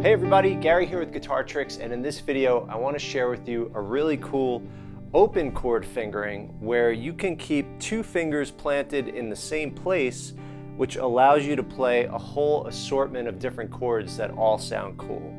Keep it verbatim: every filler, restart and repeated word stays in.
Hey everybody, Gary here with Guitar Tricks, and in this video I want to share with you a really cool open chord fingering where you can keep two fingers planted in the same place, which allows you to play a whole assortment of different chords that all sound cool.